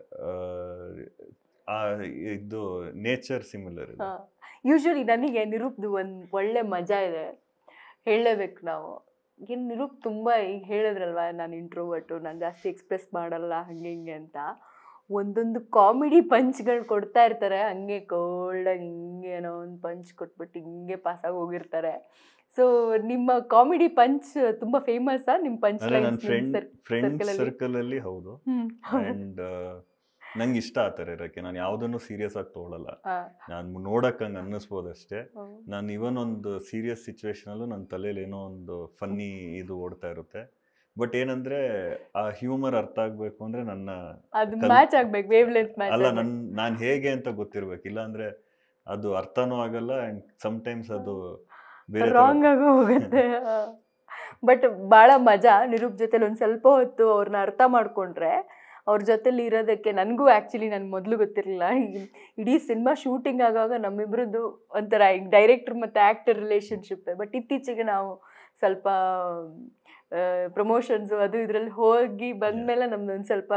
ಇದು ನೇಚರ್ ಸಿಮಿಲರ್ ಇದೆ.
ಯೂಶ್ವಲಿ ನನಗೆ ನಿರೂಪ್ದು ಒಂದು ಒಳ್ಳೆ ಮಜಾ ಇದೆ, ಹೇಳಲೇಬೇಕು ನಾವು. ಏನು ನಿರೂಪ್ ತುಂಬ ಈಗ ಹೇಳಿದ್ರಲ್ವ, ನಾನು ಇಂಟ್ರೋವರ್ಟು, ನಾನು ಜಾಸ್ತಿ ಎಕ್ಸ್ಪ್ರೆಸ್ ಮಾಡಲ್ಲ ಹಂಗೆ ಹಿಂಗೆ ಅಂತ. ಒಂದೊಂದು ಕಾಮಿಡಿ ಪಂಚ್ಗಳು ಕೊಡ್ತಾ ಇರ್ತಾರೆ, ಹಂಗೆ ಕೋಲ್ಡಾಗಿ ಹಿಂಗೆ ಏನೋ ಒಂದು ಪಂಚ್ ಕೊಟ್ಬಿಟ್ಟು ಹಿಂಗೆ ಪಾಸಾಗಿ ಹೋಗಿರ್ತಾರೆ. ಸೊ ನಿಮ್ಮ ಕಾಮಿಡಿ ಪಂಚ್ ತುಂಬ ಫೇಮಸ್ಸಾ? ನಿಮ್ಮ ಪಂಚ್
ಫ್ರೆಂಡ್ ಸರ್ಕಲಲ್ಲಿ? ಹೌದು. ಆ್ಯಂಡ್ ನಂಗೆ ಇಷ್ಟ ಆ ಥರ ಇರೋಕ್ಕೆ. ನಾನು ಯಾವುದನ್ನು ಸೀರಿಯಸ್ ಆಗಿ ತೊಗೊಳಲ್ಲ. ನಾನು ನೋಡಕ್ಕೆ ಹಂಗೆ ಅನ್ನಿಸ್ಬೋದು ಅಷ್ಟೇ. ನಾನು ಇವನ್ ಒಂದು ಸೀರಿಯಸ್ ಸಿಚುವೇಶನಲ್ಲೂ ನನ್ನ ತಲೆಯಲ್ಲಿ ಏನೋ ಒಂದು ಫನ್ನಿ ಇದು ಓಡ್ತಾ ಇರುತ್ತೆ. ಬಟ್ ಏನಂದ್ರೆ ಆ ಹ್ಯೂಮರ್ ಅರ್ಥ ಆಗ್ಬೇಕು ಅಂದ್ರೆ ನನ್ನ ಅಲ್ಲ, ನಾನು ಹೇಗೆ ಅಂತ ಗೊತ್ತಿರ್ಬೇಕು. ಇಲ್ಲ ಅಂದ್ರೆ ಅದು ಅರ್ಥನೂ ಆಗಲ್ಲ, ಅಂಡ್ ಸಮ್ಟೈಮ್ಸ್ ಅದು ಬೇರೆ
ರಾಂಗ್ ಆಗಿ ಹೋಗುತ್ತೆ. ಬಟ್ ಭಾಳ ಮಜಾ ನಿರೂಪ್ ಜೊತೆಲಿ ಒಂದು ಸ್ವಲ್ಪ ಹೊತ್ತು ಅವ್ರನ್ನ ಅರ್ಥ ಮಾಡ್ಕೊಂಡ್ರೆ ಅವ್ರ ಜೊತೆಲಿ ಇರೋದಕ್ಕೆ. ನನಗೂ ಆ್ಯಕ್ಚುಲಿ ನನಗೆ ಮೊದಲು ಗೊತ್ತಿರಲಿಲ್ಲ. ಇಡೀ ಸಿನಿಮಾ ಶೂಟಿಂಗ್ ಆಗುವಾಗ ನಮ್ಮಿಬ್ಬರದ್ದು ಒಂಥರ ಈಗ ಡೈರೆಕ್ಟರ್ ಮತ್ತು ಆ್ಯಕ್ಟರ್ ರಿಲೇಷನ್ಶಿಪ್. ಬಟ್ ಇತ್ತೀಚೆಗೆ ನಾವು ಸ್ವಲ್ಪ ಪ್ರಮೋಷನ್ಸು ಅದು ಇದರಲ್ಲಿ ಹೋಗಿ ಬಂದಮೇಲೆ ನಮ್ದೊಂದು ಸ್ವಲ್ಪ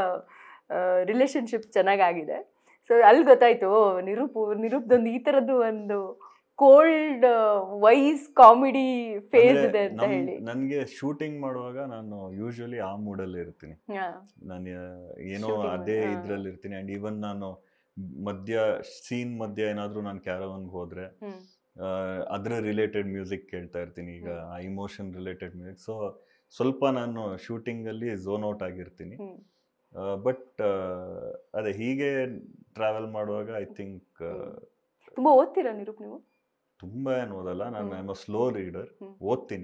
ರಿಲೇಷನ್ಶಿಪ್ ಚೆನ್ನಾಗಾಗಿದೆ. ಸೊ ಅಲ್ಲಿ ಗೊತ್ತಾಯಿತು ನಿರೂಪ್ದೊಂದು ಈ ಥರದ್ದು ಒಂದು ಕೋಲ್ಡ್ ವೈಸ್ ಕಾಮಿಡಿ ಫೇಸ್ ಇದೆ ಅಂತ ಹೇಳಿ.
ನನಗೆ ಶೂಟಿಂಗ್ ಮಾಡುವಾಗ ನಾನು ಯೂಶುವಲಿ ಆ ಮೂಡಲ್ಲಿ ಇರ್ತೀನಿ. ನಾನು ಏನೋ ಅದೇ ಇದ್ರಲ್ಲಿ ಇರ್ತೀನಿ. ಅಂಡ್ ಈವನ್ ನಾನು ಸೀನ್ ಮಧ್ಯ ಏನಾದರೂ ನಾನು ಕ್ಯಾರವನ್ಗೆ ಹೋದ್ರೆ ಅದ್ರ ರಿಲೇಟೆಡ್ ಮ್ಯೂಸಿಕ್ ಕೇಳ್ತಾ ಇರ್ತೀನಿ. ಈಗ ಆ ಇಮೋಷನ್ ರಿಲೇಟೆಡ್ ಮ್ಯೂಸಿಕ್. ಸೊ ಸ್ವಲ್ಪ ನಾನು ಶೂಟಿಂಗಲ್ಲಿ ಝೋನ್ ಔಟ್ ಆಗಿರ್ತೀನಿ. ಬಟ್ ಅದೇ ಹೀಗೆ ಟ್ರಾವೆಲ್ ಮಾಡುವಾಗ ಐ ಥಿಂಕ್
ತುಂಬಾ ಓದ್ತೀರಾ ನಿರೂಪ್ ನೀವು?
ತುಂಬಾ ಏನು ಓದಲ್ಲ ನಾನು. I am a slow reader. ಓದ್ತೀನಿ,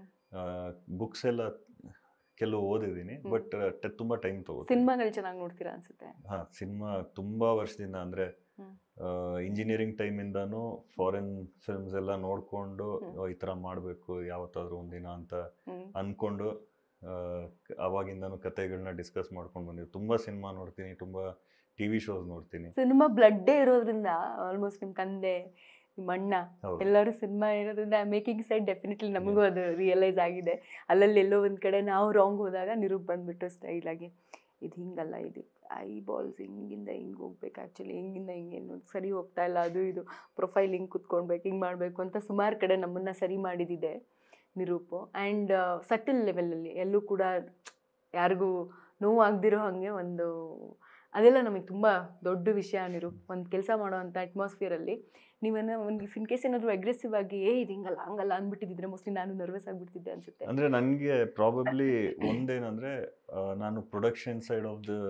ಬುಕ್ಸ್ ಎಲ್ಲ ಕೆಲವು ಓದಿದ್ದೀನಿ, ಬಟ್ ತುಂಬಾ ಟೈಮ್ ತಗೋತೀನಿ.
ಸಿನಿಮಾಗಳು ಚೆನ್ನಾಗಿ ನೋಡ್ತೀರಾ ಅನ್ಸುತ್ತೆ.
ಹಾ, ಸಿನಿಮಾ ತುಂಬಾ ವರ್ಷದಿಂದ, ಅಂದ್ರೆ ಇಂಜಿನಿಯರಿಂಗ್ ಟೈಮಿಂದಾನು ಫಾರಿನ್ ಫಿಲ್ಮ್ಸ್ ಎಲ್ಲ ನೋಡ್ಕೊಂಡು ಈ ತರ ಮಾಡ್ಬೇಕು ಯಾವತ್ತಾದ್ರೂ ಒಂದಿನ ಅಂತ ಅನ್ಕೊಂಡು ಅವಾಗಿಂದಾನು ಕತೆಗಳನ್ನ ಡಿಸ್ಕಸ್ ಮಾಡ್ಕೊಂಡು ಬಂದಿವಿ. ತುಂಬಾ ಸಿನಿಮಾ ನೋಡ್ತೀನಿ, ತುಂಬಾ ಟಿವಿ ಶೋಸ್ ನೋಡ್ತೀನಿ.
ಸಿನಿಮಾ ಬ್ಲಡ್ಡೇ ಇರೋದ್ರಿಂದ ಆಲ್ಮೋಸ್ಟ್ ನಿಮ್ ತಂದೆ, ನಿಮ್ಮ ಅಣ್ಣ ಎಲ್ಲರೂ ಸಿನಿಮಾ ಇರೋದ್ರಿಂದ ಮೇಕಿಂಗ್ ಸೈಡ್ ಡೆಫಿನೆಟ್ಲಿ ನಮಗೂ ಅದು ರಿಯಲೈಸ್ ಆಗಿದೆ. ಅಲ್ಲಲ್ಲಿ ಎಲ್ಲೋ ಒಂದ್ ಕಡೆ ನಾವು ರಾಂಗ್ ಹೋದಾಗ ನಿರೂಪ್ ಬಂದ್ಬಿಟ್ಟು ಸ್ಟೈಲ್ ಆಗಿ ಇದು ಹಿಂಗಲ್ಲ, ಇದು ಐ ಬಾಲ್ಸ್ ಹಿಂಗಿಂದ ಹಿಂಗೆ ಹೋಗ್ಬೇಕು, ಆ್ಯಕ್ಚುಲಿ ಹಿಂಗಿಂದ ಹಿಂಗೇನು ಸರಿ ಹೋಗ್ತಾ ಇಲ್ಲ, ಅದು ಇದು ಪ್ರೊಫೈಲ್ ಹಿಂಗೆ ಕುತ್ಕೊಳ್ಬೇಕು, ಹಿಂಗೆ ಮಾಡಬೇಕು ಅಂತ ಸುಮಾರು ಕಡೆ ನಮ್ಮನ್ನು ಸರಿ ಮಾಡಿದಿದೆ ನಿರೂಪು. ಆ್ಯಂಡ್ ಸಟಲ್ ಲೆವೆಲಲ್ಲಿ ಎಲ್ಲೂ ಕೂಡ ಯಾರಿಗೂ ನೋವು ಆಗದಿರೋ ಹಾಗೆ ಒಂದು ಅದೆಲ್ಲ ನಮಗೆ ತುಂಬ ದೊಡ್ಡ ವಿಷಯ ನಿರೂಪ್. ಒಂದು ಕೆಲಸ ಮಾಡೋವಂಥ ಅಟ್ಮಾಸ್ಫಿಯರಲ್ಲಿ ನೀವೇನೋ ಒಂದು ಇನ್ ಕೇಸ್ ಏನಾದರೂ ಅಗ್ರೆಸಿವ್ ಆಗಿ ಇದು ಹಿಂಗಲ್ಲ ಹಂಗಲ್ಲ ಅಂದ್ಬಿಟ್ಟಿದ್ರೆ ಮೋಸ್ಟ್ಲಿ ನಾನು ನರ್ವಸ್ ಆಗಿಬಿಡ್ತಿದ್ದೆ ಅನ್ಸುತ್ತೆ.
ಅಂದರೆ ನನಗೆ ಪ್ರಾಬಬ್ಲಿ ಒಂದೇನಂದರೆ ನಾನು production side of the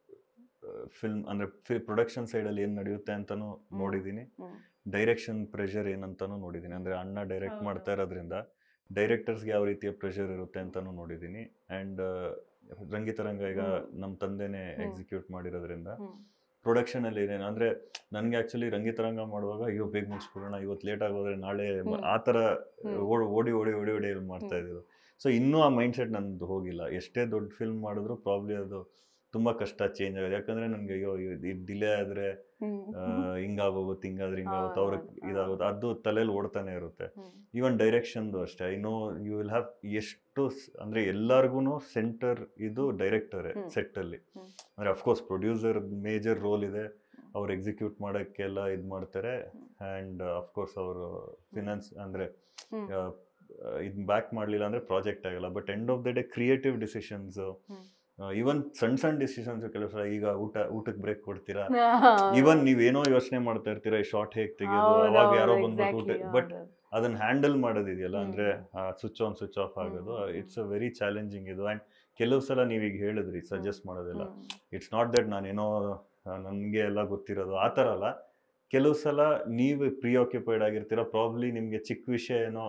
film, ಅಂದರೆ ಪ್ರೊಡಕ್ಷನ್ ಸೈಡಲ್ಲಿ ಏನು ನಡೆಯುತ್ತೆ ಅಂತಲೂ ನೋಡಿದ್ದೀನಿ, ಡೈರೆಕ್ಷನ್ ಪ್ರೆಷರ್ ಏನಂತನೂ ನೋಡಿದ್ದೀನಿ. ಅಂದರೆ ಅಣ್ಣ ಡೈರೆಕ್ಟ್ ಮಾಡ್ತಾ ಇರೋದ್ರಿಂದ ಡೈರೆಕ್ಟರ್ಸ್ಗೆ ಯಾವ ರೀತಿಯ ಪ್ರೆಷರ್ ಇರುತ್ತೆ ಅಂತಲೂ ನೋಡಿದ್ದೀನಿ. ಆ್ಯಂಡ್ ರಂಗಿತರಂಗ ಈಗ ನಮ್ಮ ತಂದೆನೇ ಎಕ್ಸಿಕ್ಯೂಟ್ ಮಾಡಿರೋದ್ರಿಂದ ಪ್ರೊಡಕ್ಷನಲ್ಲಿ ಏನೇನು ಅಂದರೆ ನನಗೆ ಆ್ಯಕ್ಚುಲಿ ರಂಗಿತರಂಗ ಮಾಡುವಾಗ ಅಯ್ಯೋ ಬೇಗ ಮುಗಿಸ್ಬಿಡೋಣ, ಇವತ್ತು ಲೇಟ್ ಆಗೋದ್ರೆ ನಾಳೆ ಆ ಥರ ಓಡಿ ಮಾಡ್ತಾ ಇದ್ರು. ಸೊ ಇನ್ನೂ ಆ ಮೈಂಡ್ ಸೆಟ್ ನಂದು ಹೋಗಿಲ್ಲ. ಎಷ್ಟೇ ದೊಡ್ಡ ಫಿಲ್ಮ್ ಮಾಡಿದ್ರು ಪ್ರಾಬ್ಲಿ ಅದು ತುಂಬ ಕಷ್ಟ ಚೇಂಜ್ ಆಗಿದೆ. ಯಾಕಂದರೆ ನನಗೆ ಅಯ್ಯೋ ಇದು ಡಿಲೇ ಆದರೆ ಹಿಂಗಾಗೋಗುತ್ತೆ, ಹಿಂಗಾದ್ರೆ ಹಿಂಗಾಗುತ್ತೆ, ಅವ್ರಿಗೆ ಇದಾಗುತ್ತೆ, ಅದು ತಲೆಯಲ್ಲಿ ಓಡ್ತಾನೆ ಇರುತ್ತೆ. ಈವನ್ ಡೈರೆಕ್ಷನ್ದು ಅಷ್ಟೇ. I know you will have ಎಷ್ಟು ಅಂದರೆ ಎಲ್ಲರಿಗೂ ಸೆಂಟರ್ ಇದು ಡೈರೆಕ್ಟರೇ ಸೆಟ್ಟಲ್ಲಿ. ಅಂದರೆ ಅಫ್ಕೋರ್ಸ್ ಪ್ರೊಡ್ಯೂಸರ್ ಮೇಜರ್ ರೋಲ್ ಇದೆ, ಅವ್ರು ಎಕ್ಸಿಕ್ಯೂಟ್ ಮಾಡೋಕ್ಕೆಲ್ಲ ಇದು ಮಾಡ್ತಾರೆ. ಆ್ಯಂಡ್ ಅಫ್ಕೋರ್ಸ್ ಅವರು ಫಿನಾನ್ಸ್ ಅಂದರೆ ಇದು ಬ್ಯಾಕ್ ಮಾಡಲಿಲ್ಲ ಅಂದರೆ ಪ್ರಾಜೆಕ್ಟ್ ಆಗಲ್ಲ. But end of the day creative decisions, even ಸಣ್ಣ ಡಿಸಿಷನ್ಸ್, ಕೆಲವು ಸಲ ಈಗ ಊಟಕ್ಕೆ ಬ್ರೇಕ್ ಕೊಡ್ತೀರಾ, ಈವನ್ ನೀವೇನೋ ಯೋಚನೆ ಮಾಡ್ತಾ ಇರ್ತೀರಾ ಈ ಶಾರ್ಟ್ ಹೇಗೆ ತೆಗೆಯೋದು, ಅವಾಗ ಯಾರೋ ಬಂದ್ಬಿಟ್ಟು ಊಟ, ಬಟ್ ಅದನ್ನ ಹ್ಯಾಂಡಲ್ ಮಾಡೋದಿದೆಯಲ್ಲ, ಅಂದರೆ ಸ್ವಿಚ್ ಆನ್ ಸ್ವಿಚ್ ಆಫ್ ಆಗೋದು, ಇಟ್ಸ್ ಅ ವೆರಿ ಚಾಲೆಂಜಿಂಗ್ ಇದು. ಆ್ಯಂಡ್ ಕೆಲವು ಸಲ ನೀವೀಗ ಹೇಳಿದ್ರಿ ಸಜೆಸ್ಟ್ ಮಾಡೋದಿಲ್ಲ, ಇಟ್ಸ್ ನಾಟ್ ದಟ್ ನಾನೇನೋ ನನಗೆ ಎಲ್ಲ ಗೊತ್ತಿರೋದು ಆ ಥರ ಅಲ್ಲ. ಕೆಲವು ಸಲ ನೀವು ಪ್ರಿಆಕ್ಯುಪೈಡ್ ಆಗಿರ್ತೀರ, ಪ್ರಾಬ್ಲಿ ನಿಮಗೆ ಚಿಕ್ಕ ವಿಷಯ ಏನೋ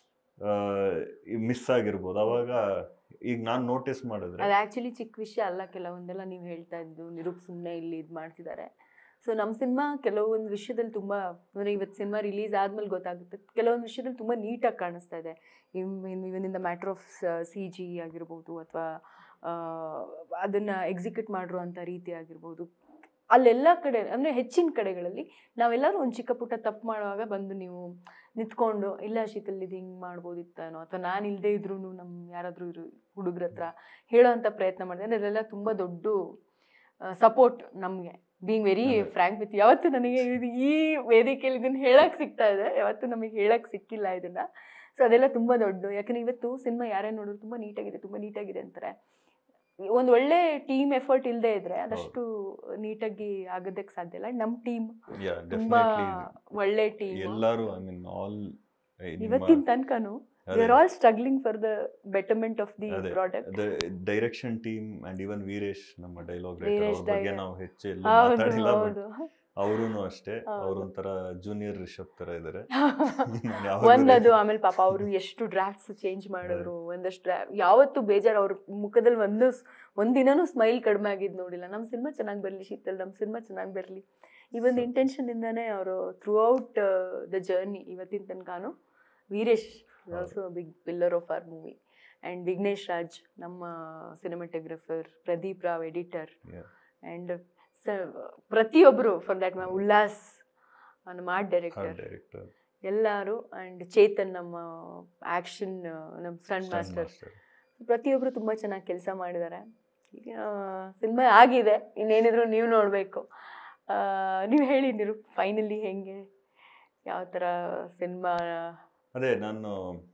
ಮಿಸ್ ಆಗಿರ್ಬೋದು. ಅವಾಗ ಈಗ ನಾನು ನೋಟಿಸ್ ಮಾಡಿದ್ರೆ
ಅದು ಆ್ಯಕ್ಚುಲಿ ಚಿಕ್ಕ ವಿಷಯ ಅಲ್ಲ. ಕೆಲವೊಂದೆಲ್ಲ ನೀವು ಹೇಳ್ತಾ ಇದ್ದು ನಿರೂಪ್ ಸುಮ್ಮನೆ ಇಲ್ಲಿ ಇದು ಮಾಡ್ತಿದ್ದಾರೆ. ಸೊ ನಮ್ಮ ಸಿನಿಮಾ ಕೆಲವೊಂದು ವಿಷಯದಲ್ಲಿ ತುಂಬ, ಅಂದರೆ ಇವತ್ತು ಸಿನಿಮಾ ರಿಲೀಸ್ ಆದಮೇಲೆ ಗೊತ್ತಾಗುತ್ತೆ, ಕೆಲವೊಂದು ವಿಷಯದಲ್ಲಿ ತುಂಬ ನೀಟಾಗಿ ಕಾಣಿಸ್ತಾ ಇದೆ. Even in the matter of CG ಆಗಿರ್ಬೋದು, ಅಥವಾ ಅದನ್ನು ಎಕ್ಸಿಕ್ಯೂಟ್ ಮಾಡಿರುವಂಥ ರೀತಿ ಆಗಿರ್ಬೋದು, ಅಲ್ಲೆಲ್ಲ ಕಡೆ ಅಂದರೆ ಹೆಚ್ಚಿನ ಕಡೆಗಳಲ್ಲಿ ನಾವೆಲ್ಲರೂ ಒಂದು ಚಿಕ್ಕ ಪುಟ್ಟ ತಪ್ಪು ಮಾಡುವಾಗ ಬಂದು ನೀವು ನಿಂತ್ಕೊಂಡು ಇಲ್ಲ ಶೀತಲ್ ಇದು ಹಿಂಗೆ ಮಾಡ್ಬೋದಿತ್ತೇನೋ, ಅಥವಾ ನಾನು ಇಲ್ಲದೆ ಇದ್ರೂ ನಮ್ಮ ಯಾರಾದರೂ ಹುಡುಗ್ರ ಹತ್ರ ಹೇಳೋವಂಥ ಪ್ರಯತ್ನ ಮಾಡಿದೆ. ಅಂದರೆ ಅದೆಲ್ಲ ತುಂಬ ದೊಡ್ಡ ಸಪೋರ್ಟ್ ನಮಗೆ. ಬೀಯಿಂಗ್ ವೆರಿ ಫ್ರ್ಯಾಂಕ್ ವಿತ್, ಯಾವತ್ತೂ ನನಗೆ ಈ ವೇದಿಕೆಯಲ್ಲಿ ಇದನ್ನು ಹೇಳಕ್ಕೆ ಸಿಗ್ತಾ ಇದೆ, ಯಾವತ್ತೂ ನಮಗೆ ಹೇಳಕ್ಕೆ ಸಿಕ್ಕಿಲ್ಲ ಇದನ್ನು. ಸೊ ಅದೆಲ್ಲ ತುಂಬ ದೊಡ್ಡ, ಯಾಕಂದರೆ ಇವತ್ತು ಸಿನಿಮಾ ಯಾರೇ ನೋಡಿದ್ರು ತುಂಬ ನೀಟಾಗಿದೆ ಅಂತಾರೆ. ಒಂದು ಒಳ್ಳೆ ಟೀಮ್ ಎಫರ್ಟ್ ಇಲ್ಲದೆ ಇದ್ರೆ ಅದಷ್ಟು ನೀಟಾಗಿ ಆಗೋದಕ್ಕೆ ಸಾಧ್ಯ ಇಲ್ಲ. ನಮ್ಮ ಟೀಮ್ ತುಂಬಾ ಒಳ್ಳೆ ಟೀಮ್.
ಎಲ್ಲರೂ ಐ ಮೀನ್ ಆಲ್
ಇವತ್ತಿನ ತನಕನೂ we are all struggling for the betterment of the product.
The direction team and even Veeresh ನಮ್ಮ ಡೈಲಾಗ್ ರೈಟರ್, ಅವ್ರ ಬಗ್ಗೆ ನಾವು ಹೆಚ್ಚು ಎಲ್ಲ ಮಾತಾಡಿಲ್ಲ, ಬಟ್ ಅವರೂ ಅಷ್ಟೇ, ಅವರೊಂಥರ ಜೂನಿಯರ್ ರಿಷಬ್ ತರ ಇದ್ದಾರೆ.
ಒಂದದು ಆಮೇಲೆ ಪಾಪ ಅವರು ಎಷ್ಟು ಡ್ರಾಫ್ಟ್ಸ್ ಚೇಂಜ್ ಮಾಡಿದ್ರು, ಒಂದಷ್ಟು ಯಾವತ್ತು ಬೇಜಾರು ಅವ್ರ ಮುಖದಲ್ಲಿ ಒಂದಿನೂ ಸ್ಮೈಲ್ ಕಡಿಮೆ ಆಗಿದ್ದು ನೋಡಿಲ್ಲ. ನಮ್ಮ ಸಿನಿಮಾ ಚೆನ್ನಾಗಿ ಬರಲಿ ಶೀತಲ್, ನಮ್ಮ ಸಿನಿಮಾ ಚೆನ್ನಾಗಿ ಬರಲಿ, ಈ ಒಂದು ಇಂಟೆನ್ಷನ್ ಇಂದಾನೆ ಅವರು ಥ್ರೂ ಔಟ್ ದ ಜರ್ನಿ ಇವತ್ತಿನ ತನಕನೂ. Veeresh also big pillar of our movie. And Vignesh Raj ನಮ್ಮ cinematographer, Pradeep Rao editor, and ಪ್ರತಿಯೊಬ್ಬರು ಫಾರ್ ದ್ಯಾಟ್ ಉಲ್ಲಾಸ್ ನಮ್ಮ ಆರ್ಟ್ ಡೈರೆಕ್ಟರ್ ಎಲ್ಲರೂ, ಆ್ಯಂಡ್ ಚೇತನ್ ನಮ್ಮ ಆ್ಯಕ್ಷನ್ ನಮ್ಮ ಸ್ಟಂಟ್ ಮಾಸ್ಟರ್, ಪ್ರತಿಯೊಬ್ಬರು ತುಂಬ ಚೆನ್ನಾಗಿ ಕೆಲಸ ಮಾಡಿದ್ದಾರೆ. ಈಗ ಸಿನಿಮಾ ಆಗಿದೆ, ಇನ್ನೇನಿದ್ರು ನೀವು ನೋಡಬೇಕು. ನೀವು ಹೇಳಿ ನಿರೂಪ್ ಫೈನಲಿ ಹೆಂಗೆ ಯಾವ ಥರ ಸಿನಿಮಾ?
ಅದೇ ನಾನು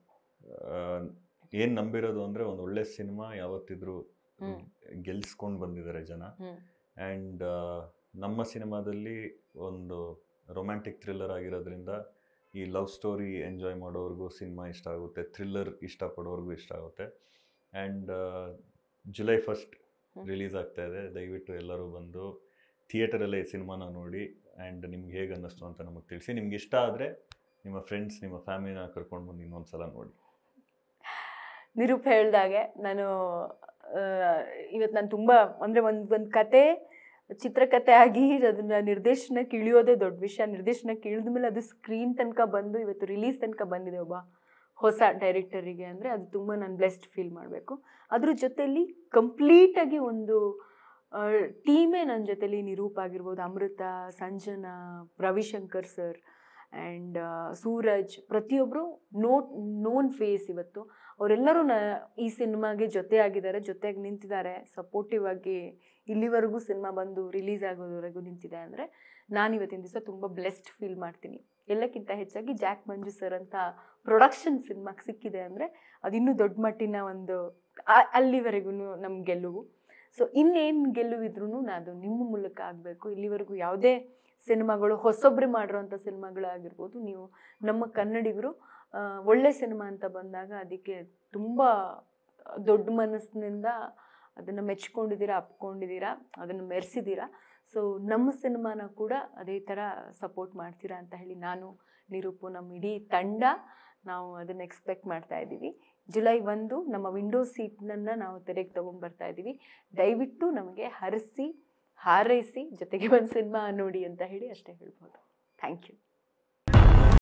ಏನು ನಂಬಿರೋದು ಅಂದರೆ ಒಂದು ಒಳ್ಳೆ ಸಿನಿಮಾ ಯಾವತ್ತಿದ್ರೂ ಗೆಲ್ಸ್ಕೊಂಡು ಬಂದಿದ್ದಾರೆ ಜನ. ಆ್ಯಂಡ್ ನಮ್ಮ ಸಿನಿಮಾದಲ್ಲಿ ಒಂದು ರೊಮ್ಯಾಂಟಿಕ್ ಥ್ರಿಲ್ಲರ್ ಆಗಿರೋದ್ರಿಂದ ಈ ಲವ್ ಸ್ಟೋರಿ ಎಂಜಾಯ್ ಮಾಡೋರ್ಗೂ ಸಿನಿಮಾ ಇಷ್ಟ ಆಗುತ್ತೆ, ಥ್ರಿಲ್ಲರ್ ಇಷ್ಟಪಡೋರ್ಗೂ ಇಷ್ಟ ಆಗುತ್ತೆ. ಆ್ಯಂಡ್ ಜುಲೈ 1 ರಿಲೀಸ್ ಆಗ್ತಾ ಇದೆ. ದಯವಿಟ್ಟು ಎಲ್ಲರೂ ಬಂದು ಥಿಯೇಟರಲ್ಲೇ ಈ ಸಿನಿಮಾನ ನೋಡಿ ಆ್ಯಂಡ್ ನಿಮ್ಗೆ ಹೇಗೆ ಅನ್ನಿಸ್ತು ಅಂತ ನಮಗೆ ತಿಳಿಸಿ. ನಿಮ್ಗೆ ಇಷ್ಟ ಆದರೆ ನಿಮ್ಮ ಫ್ರೆಂಡ್ಸ್, ನಿಮ್ಮ ಫ್ಯಾಮಿಲಿನ ಕರ್ಕೊಂಡು ಬಂದು ಇನ್ನೊಂದ್ಸಲ ನೋಡಿ.
ನಿರೂಪ್ ಹೇಳ್ದಾಗೆ ನಾನು ಇವತ್ತು ನಾನು ತುಂಬ ಅಂದರೆ ಒಂದು ಕತೆ ಚಿತ್ರಕಥೆ ಆಗಿ ಅದನ್ನು ನಿರ್ದೇಶನಕ್ಕೆ ಇಳಿಯೋದೇ ದೊಡ್ಡ ವಿಷಯ. ನಿರ್ದೇಶನಕ್ಕೆ ಇಳಿದ ಮೇಲೆ ಅದು ಸ್ಕ್ರೀನ್ ತನಕ ಬಂದು ಇವತ್ತು ರಿಲೀಸ್ ತನಕ ಬಂದಿದೆ ಒಬ್ಬ ಹೊಸ ಡೈರೆಕ್ಟರಿಗೆ ಅಂದರೆ ಅದು ತುಂಬ ನಾನು ಬ್ಲೆಸ್ಡ್ ಫೀಲ್ ಮಾಡಬೇಕು. ಅದ್ರ ಜೊತೆಯಲ್ಲಿ ಕಂಪ್ಲೀಟಾಗಿ ಒಂದು ಟೀಮೇ ನನ್ನ ಜೊತೆಲಿ ನಿರೂಪ್ ಆಗಿರ್ಬೋದು, ಅಮೃತ, ಸಂಜನಾ, ರವಿಶಂಕರ್ ಸರ್ ಆ್ಯಂಡ್ ಸೂರಜ್, ಪ್ರತಿಯೊಬ್ಬರು ನೋನ್ ಫೇಸ್ ಇವತ್ತು. ಅವರೆಲ್ಲರೂ ಈ ಸಿನಿಮಾಗೆ ಜೊತೆಯಾಗಿದ್ದಾರೆ, ಜೊತೆಯಾಗಿ ನಿಂತಿದ್ದಾರೆ, ಸಪೋರ್ಟಿವ್ ಆಗಿ ಇಲ್ಲಿವರೆಗೂ ಸಿನಿಮಾ ಬಂದು ರಿಲೀಸ್ ಆಗೋವರೆಗೂ ನಿಂತಿದೆ. ಅಂದರೆ ನಾನು ಇವತ್ತಿನ ದಿವಸ ತುಂಬ ಬ್ಲೆಸ್ಡ್ ಫೀಲ್ ಮಾಡ್ತೀನಿ. ಎಲ್ಲಕ್ಕಿಂತ ಹೆಚ್ಚಾಗಿ ಜಾಕ್ ಮಂಜು ಸರ್ ಅಂತ ಪ್ರೊಡಕ್ಷನ್ ಸಿನಿಮಾಗೆ ಸಿಕ್ಕಿದೆ ಅಂದರೆ ಅದಿನ್ನೂ ದೊಡ್ಡ ಮಟ್ಟಿನ ಒಂದು ಅಲ್ಲಿವರೆಗೂ ನಮ್ಮ ಗೆಲುವು. ಸೊ ಇನ್ನೇನು ಗೆಲುವಿದ್ರೂ ಅದು ನಿಮ್ಮ ಮೂಲಕ ಆಗಬೇಕು. ಇಲ್ಲಿವರೆಗೂ ಯಾವುದೇ ಸಿನಿಮಾಗಳು ಹೊಸೊಬ್ಬರು ಮಾಡಿರೋಂಥ ಸಿನಿಮಾಗಳಾಗಿರ್ಬೋದು, ನೀವು ನಮ್ಮ ಕನ್ನಡಿಗರು ಒಳ್ಳೆ ಸಿನಿಮಾ ಅಂತ ಬಂದಾಗ ಅದಕ್ಕೆ ತುಂಬ ದೊಡ್ಡ ಮನಸ್ಸಿನಿಂದ ಅದನ್ನು ಮೆಚ್ಕೊಂಡಿದ್ದೀರಾ, ಅಪ್ಕೊಂಡಿದ್ದೀರಾ, ಅದನ್ನು ಮೆರೆಸಿದ್ದೀರಾ. ಸೊ ನಮ್ಮ ಸಿನಿಮಾನ ಕೂಡ ಅದೇ ಥರ ಸಪೋರ್ಟ್ ಮಾಡ್ತೀರಾ ಅಂತ ಹೇಳಿ ನಾನು, ನಿರೂಪು, ನಮ್ಮ ಇಡೀ ತಂಡ ನಾವು ಅದನ್ನು ಎಕ್ಸ್ಪೆಕ್ಟ್ ಮಾಡ್ತಾ ಇದ್ದೀವಿ. ಜುಲೈ 1 ನಮ್ಮ ವಿಂಡೋ ಸೀಟ್ನನ್ನು ನಾವು ತೆರೆಗೆ ತೊಗೊಂಡ್ಬರ್ತಾ ಇದ್ದೀವಿ. ದಯವಿಟ್ಟು ನಮಗೆ ಹರಿಸಿ ಹಾರೈಸಿ ಜೊತೆಗೆ ಒಂದು ಸಿನಿಮಾ ನೋಡಿ ಅಂತ ಹೇಳಿ ಅಷ್ಟೇ ಹೇಳ್ಬೋದು. Thank you.